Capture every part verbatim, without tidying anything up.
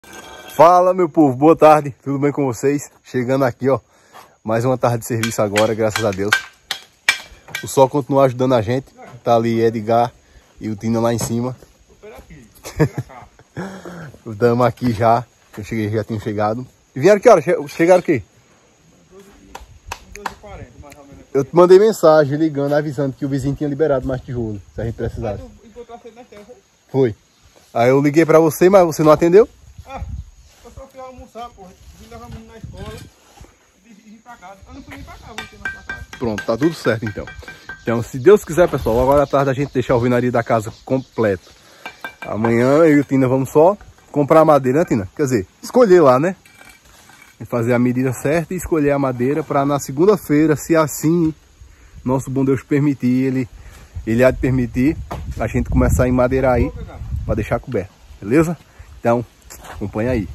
Fala, meu povo, boa tarde, tudo bem com vocês? Chegando aqui, ó, mais uma tarde de serviço agora, graças a Deus. O sol continua ajudando a gente, tá ali Edgar e o Tina lá em cima. Estamos aqui já, eu cheguei, já tinha chegado. E vieram que hora? Chegaram o quê? doze e quarenta, mais ou menos. Eu te mandei mensagem ligando, avisando que o vizinho tinha liberado mais tijolo, se a gente precisasse. Mas tu encontrou cedo na terra, foi? Foi. Aí eu liguei pra você, mas você não atendeu? Ah, eu só fui almoçar, porra. Vim levar o menino na escola e vim pra casa. Eu não fui nem pra cá, vou ter mais pra casa. Pronto, tá tudo certo então. Então, se Deus quiser, pessoal, agora à tarde a gente deixar o alvenaria da casa completo. Amanhã eu e o Tina vamos só comprar a madeira, né, Tina? Quer dizer, escolher lá, né? E fazer a medida certa e escolher a madeira para na segunda-feira, se assim nosso bom Deus permitir, ele, ele há de permitir, a gente começar a enmadeirar aí para deixar coberto, beleza? Então, acompanha aí.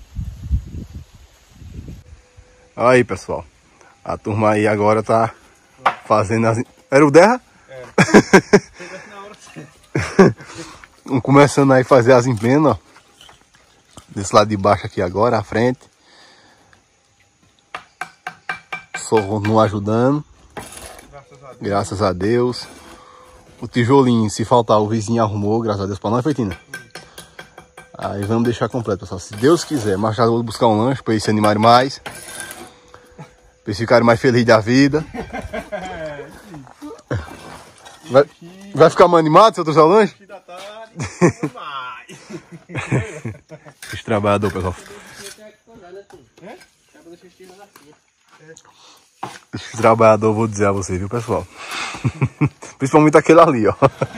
Aí, pessoal, a turma aí agora tá fazendo as... Era o Derra? É. Chegasse na hora certa. Começando aí a fazer as empenas, ó. Desse lado de baixo aqui agora, à frente. Só não ajudando. Graças a Deus. Graças a Deus. O tijolinho, se faltar, o vizinho arrumou, graças a Deus, pra nós, foi, Tina? Aí vamos deixar completo, pessoal. Se Deus quiser, mais tarde eu vou buscar um lanche pra eles se animarem mais. Pra eles ficarem mais felizes da vida. Vai, vai ficar mais animado se eu trouxer o lanche? Da tarde, vai. Os trabalhadores, pessoal. Os trabalhadores, vou dizer a você, viu, pessoal? Principalmente aquele ali, ó.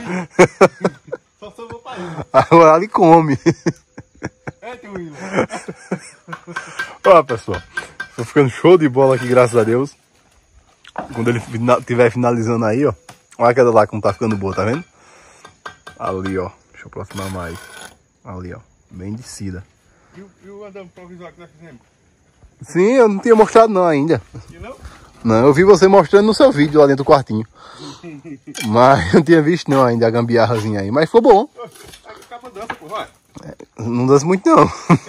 Só sobrou pra ele. Agora ele come. É, teu William. Ó, pessoal. Tô ficando show de bola aqui, graças a Deus. Quando ele estiver finalizando aí, ó. Olha aquela lá como tá ficando boa, tá vendo? Ali, ó. Deixa eu aproximar mais. Ali, ó. Bem descida. E o, e o andame provisório que nós fizemos? Sim, eu não tinha mostrado não ainda. E não? Não, eu vi você mostrando no seu vídeo lá dentro do quartinho. Mas eu não tinha visto não ainda a gambiarrazinha aí. Mas ficou bom. Acaba dança, pô, vai. Não dança muito não.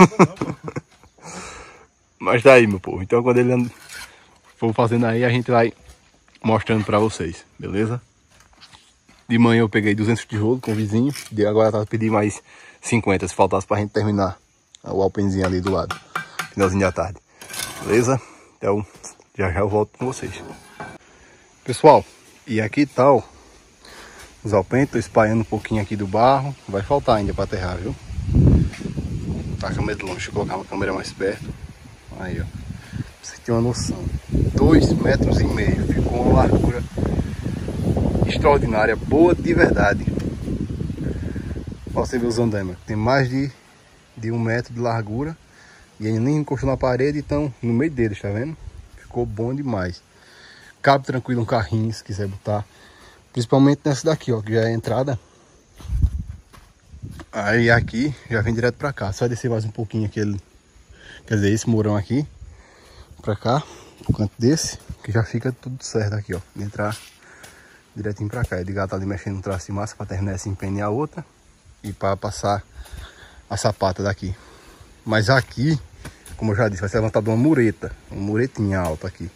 Mas tá aí, meu povo. Então quando ele for fazendo aí, a gente vai mostrando pra vocês, beleza? De manhã eu peguei duzentos tijolos com o vizinho. De agora tá pedindo mais cinquenta, se faltasse pra gente terminar o alpenzinho ali do lado. Finalzinho da tarde. Beleza? Então, já já eu volto com vocês. Pessoal, e aqui tá ó, os alpentes. Tô espalhando um pouquinho aqui do barro. Vai faltar ainda pra aterrar, viu? Tá a câmera de longe. Deixa eu colocar uma câmera mais perto. Aí, ó. Pra você ter uma noção. Dois metros e meio. Ficou uma largura extraordinária. Boa de verdade. Ó, você vê os andames. Tem mais de, de um metro de largura. E ainda nem encostou na parede. Então, no meio deles, tá vendo? Ficou bom demais. Cabe tranquilo um carrinho, se quiser botar. Principalmente nessa daqui, ó. Que já é a entrada. Aí aqui, já vem direto pra cá. Só descer mais um pouquinho aquele... Quer dizer, esse murão aqui. Pra cá. Pro canto desse. Que já fica tudo certo aqui, ó. De entrar direitinho pra cá. Edgar tá ali mexendo no traço de massa pra terminar essa empenhar a outra. E para passar a sapata daqui. Mas aqui, como eu já disse, vai ser levantada uma mureta. Uma muretinha alta aqui.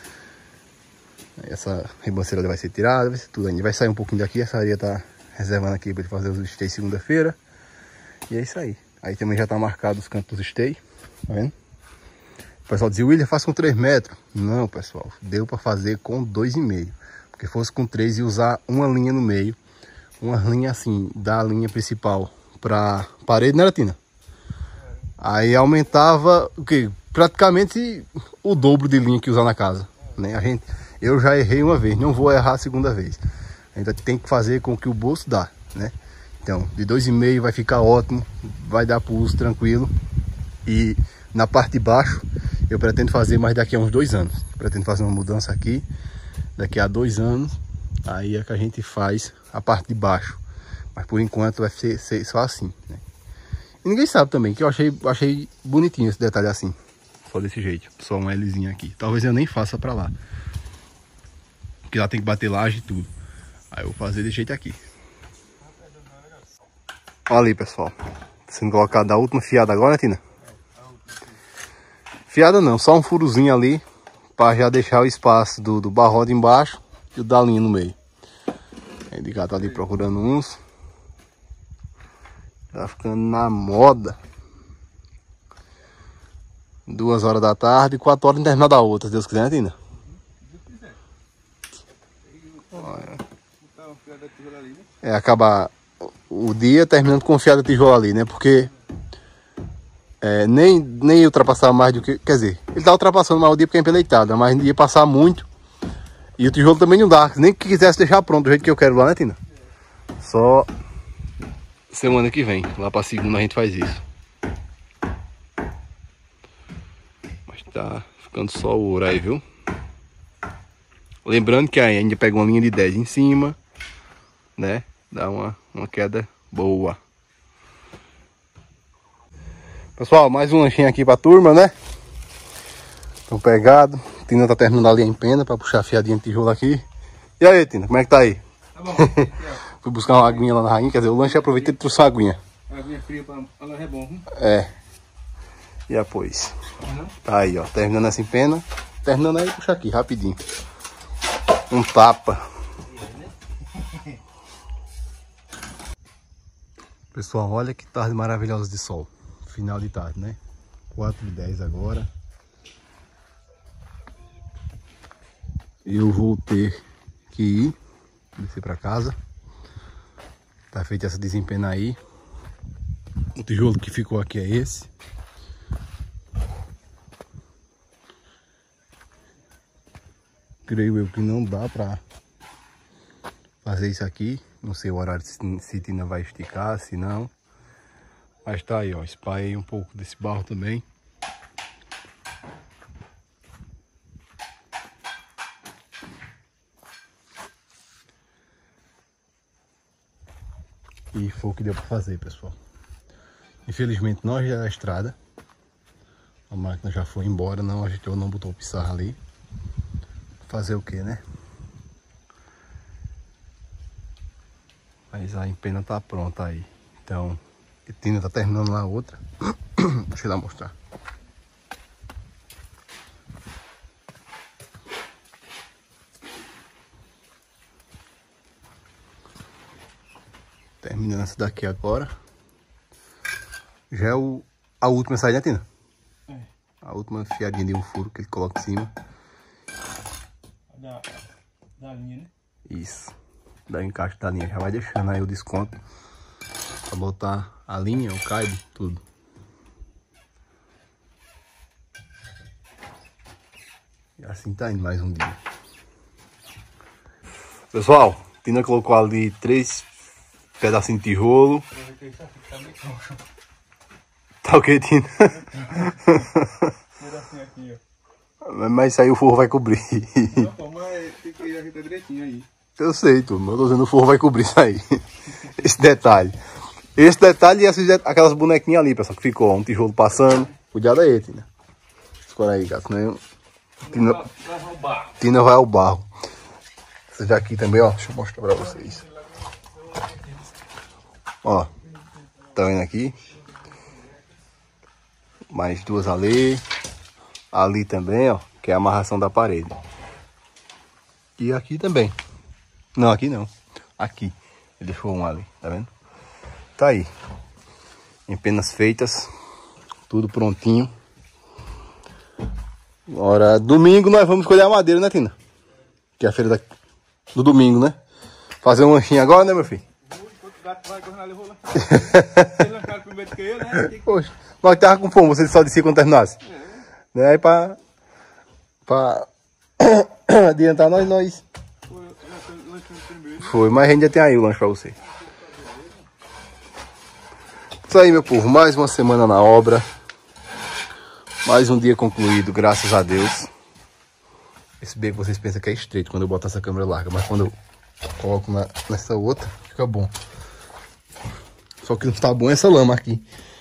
Essa ribanceira vai ser tirada, vai ser tudo ainda. Vai sair um pouquinho daqui, essa areia tá reservando aqui para ele fazer os esteios segunda-feira. E é isso aí. Aí também já tá marcado os cantos dos esteios, tá vendo? O pessoal dizia, William, faz com três metros. Não, pessoal, deu para fazer com dois e meio. Porque fosse com três e usar uma linha no meio. Uma linha assim, da linha principal pra parede, né, Tina? Aí aumentava o que? Praticamente o dobro de linha que usar na casa, né? A gente, eu já errei uma vez, não vou errar a segunda vez. Ainda tem que fazer com que o bolso dá, né? Então, de dois e meio vai ficar ótimo, vai dar para uso tranquilo. E na parte de baixo, eu pretendo fazer mais daqui a uns dois anos. Pretendo fazer uma mudança aqui, daqui a dois anos. Aí é que a gente faz a parte de baixo. Mas por enquanto vai ser, ser só assim, né? E ninguém sabe também, que eu achei, achei bonitinho esse detalhe assim. Só desse jeito, só uma Lzinha aqui. Talvez eu nem faça pra lá. Porque lá tem que bater laje e tudo. Aí eu vou fazer desse jeito aqui. Olha ali, pessoal. Sendo colocada a última fiada agora, né, Tina? Fiada não, só um furozinho ali. Para já deixar o espaço do, do barrote embaixo e o da linha no meio. A Edgar tá ali procurando uns. Tá ficando na moda. Duas horas da tarde e quatro horas no terminal da outra, se Deus quiser, né, Tina? Olha. É, acabar o dia terminando com fiada de tijolo ali, né? Porque é, nem, nem ultrapassar mais do que... Quer dizer, ele tá ultrapassando mais o dia porque é empeleitada, mas ia passar muito. E o tijolo também não dá, nem que quisesse deixar pronto do jeito que eu quero lá, né, Tina? Só semana que vem, lá pra segunda a gente faz isso. Mas tá ficando só o ouro aí, viu? Lembrando que aí a gente pega uma linha de dez em cima, né? Dá uma, uma queda boa. Pessoal, mais um lanchinho aqui pra turma, né? Tô pegado. Tina tá terminando ali em pena pra puxar a fiadinha de tijolo aqui. E aí, Tina, como é que tá aí? Tá bom. Fui buscar uma aguinha lá na rainha, quer dizer, o lanche aproveitei e trouxe uma aguinha. Aguinha fria pra ela é bom, hein? É. E após? Uhum. Tá aí, ó, terminando essa empena. Terminando aí, puxa aqui, rapidinho. Um tapa. Pessoal, olha que tarde maravilhosa de sol. Final de tarde, né? quatro e dez agora. Eu vou ter que ir, descer pra casa. Tá feita essa desempena aí. O tijolo que ficou aqui é esse. Creio eu que não dá pra fazer isso aqui. Não sei o horário se Tina vai esticar, se não. Mas tá aí, ó. Espalhei um pouco desse barro também. E foi o que deu pra fazer, pessoal. Infelizmente não ajeitou a estrada. A máquina já foi embora, não ajeitou, não botou o pissarra ali. Fazer o que, né? Mas a empena tá pronta aí. Então, a Tina tá terminando lá a outra. Deixa eu lá mostrar. Terminando essa daqui agora. Já é o, a última saída, né, Tina? É. A última fiadinha de um furo que ele coloca em cima. Da, da linha, né? Isso. Da encaixe da linha. Já vai deixando aí o desconto. Pra botar a linha, o caibo, tudo. E assim tá indo mais um dia. Pessoal, Tina colocou ali três pedacinho de tijolo. Tá o que, Tina? Pedacinho aqui, ó. Mas isso aí o forro vai cobrir. Não, pô, mas tem que ajeitar direitinho aí. Eu sei, turma. Eu tô dizendo o forro vai cobrir isso aí. Esse detalhe. Esse detalhe e essas, aquelas bonequinhas ali, pessoal, que ficou, ó, um tijolo passando. Cuidado aí, Tina. Escolha aí, gato. Né? Tina, Tina vai ao barro. Essa daqui também, ó. Deixa eu mostrar pra vocês. Ó, tá vendo aqui? Mais duas ali. Ali também, ó, que é a amarração da parede. E aqui também. Não, aqui não. Aqui. Ele deixou um ali, tá vendo? Tá aí. Empenas feitas. Tudo prontinho. Agora, domingo nós vamos escolher a madeira, né, Tina? Que é a feira da... do domingo, né? Fazer um lanchinho agora, né, meu filho? Poxa, nós tava com fome, você só disse quando terminasse. É. Né? Aí pra, pra adiantar nós, nós. Foi, mas a gente já tem aí o lanche pra você. Isso aí, meu povo, mais uma semana na obra. Mais um dia concluído, graças a Deus. Esse beco vocês pensam que é estreito quando eu boto essa câmera larga, mas quando eu coloco na, nessa outra, fica bom. Só que não tá bom essa lama aqui.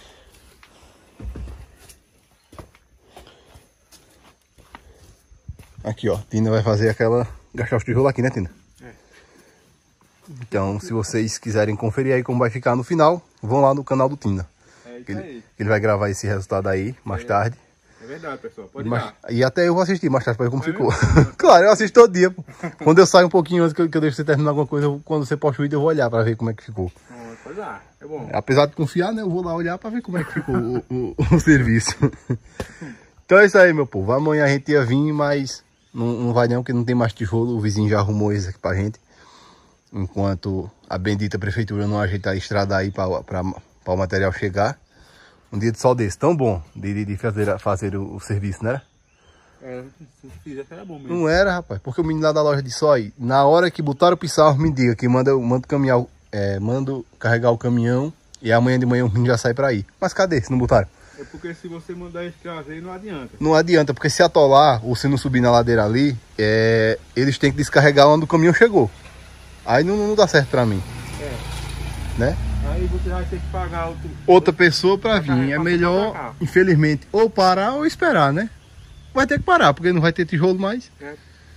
Aqui, ó. Tina vai fazer aquela... gastar os tijolos aqui, né, Tina? É. Então, se vocês quiserem conferir aí como vai ficar no final, vão lá no canal do Tina. que ele, que ele vai gravar esse resultado aí mais é. tarde. É verdade, pessoal. Pode mas, dar. E até eu vou assistir mais tarde pra ver como é ficou. Claro, eu assisto todo dia. Pô. Quando eu saio um pouquinho antes que eu, que eu deixo você terminar alguma coisa, eu, quando você posta o vídeo, eu vou olhar pra ver como é que ficou. Pode dar, é bom. Apesar de confiar, né? Eu vou lá olhar pra ver como é que ficou o, o, o serviço. Então é isso aí, meu povo. Amanhã a gente ia vir, mas não, não vai não, porque não tem mais tijolo. O vizinho já arrumou isso aqui pra gente. Enquanto a bendita prefeitura não ajeitar a estrada aí pra, pra, pra o material chegar. Um dia de sol desse, tão bom de, de fazer, fazer o, o serviço, né? É, se fizesse era bom mesmo. Não era, rapaz, porque o menino lá da loja disse, ó, aí, na hora que botaram o pisar, me diga que manda, manda caminhar, é, mando carregar o caminhão e amanhã de manhã o menino já sai pra ir. Mas cadê se não botaram? É porque se você mandar escrever não adianta. Não adianta, porque se atolar ou se não subir na ladeira ali, é, eles têm que descarregar onde o caminhão chegou. Aí não, não dá certo pra mim. É. Né? Aí você vai ter que pagar outro, outra pessoa pra vir. É melhor, infelizmente, ou parar ou esperar, né? Vai ter que parar, porque não vai ter tijolo mais. É.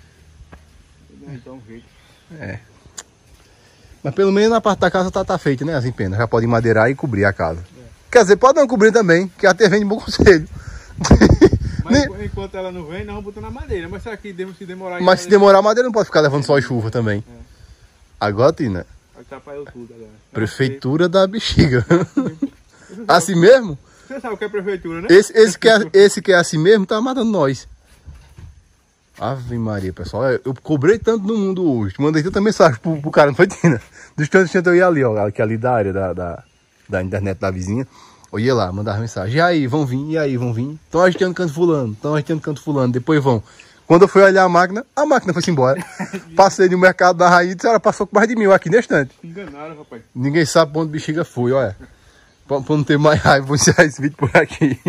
Então, jeito. É. Mas pelo menos na parte da casa tá, tá feita, né? As empenas. Já pode madeirar e cobrir a casa. É. Quer dizer, pode não cobrir também, que até vem de bom conselho. Mas enquanto ela não vem, nós vamos botar na madeira. Mas será que se demorar... Mas se demorar, a madeira não pode ficar levando sol e chuva também. É. Agora, Tina. Atrapalhou tudo agora. Prefeitura da Bexiga. Assim mesmo? Você sabe o que é prefeitura, né? Esse, esse, que é, esse que é assim mesmo tá matando nós. Ave Maria, pessoal. Eu cobrei tanto no mundo hoje. Mandei tanta mensagem pro, pro cara, não foi, Tina? Dos tantos eu ia ali, ó. Que ali da área da, da, da internet da vizinha. Eu ia lá, mandava mensagem. E aí, vão vir? E aí, vão vir? Estão agitando canto fulano. Estão agitando canto fulano. Depois vão. Quando eu fui olhar a máquina, a máquina foi-se embora. Passei no mercado da Raiz e ela passou com mais de mil aqui neste instante. Enganaram, rapaz. Ninguém sabe pra onde Bexiga foi, olha. Pra, pra não ter mais raiva, vou encerrar esse vídeo por aqui.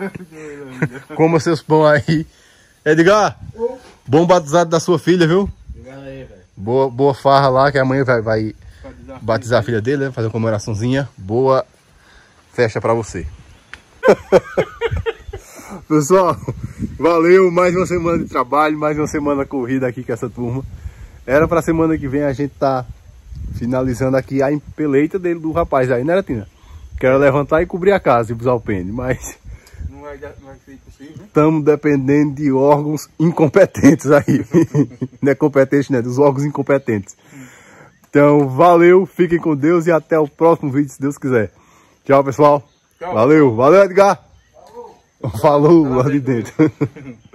Coma seus pão aí. Edgar, oh. Bom batizado da sua filha, viu? Obrigado aí, velho. Boa, boa farra lá, que amanhã vai, vai batizar, batizar a filha dele, né? Fazer uma comemoraçãozinha. Boa festa pra você. Pessoal, valeu, mais uma semana de trabalho, mais uma semana corrida aqui com essa turma. Era pra semana que vem a gente tá finalizando aqui a empeleita dele, do rapaz aí, né, Tina? Quero levantar e cobrir a casa e usar o pênis, mas... Não vai, não vai ser possível, né? Estamos dependendo de órgãos incompetentes aí. Não é competente, né? Dos órgãos incompetentes. Então, valeu, fiquem com Deus e até o próximo vídeo, se Deus quiser. Tchau, pessoal. Tchau. Valeu, valeu, Edgar. Falou, Falou ali dentro.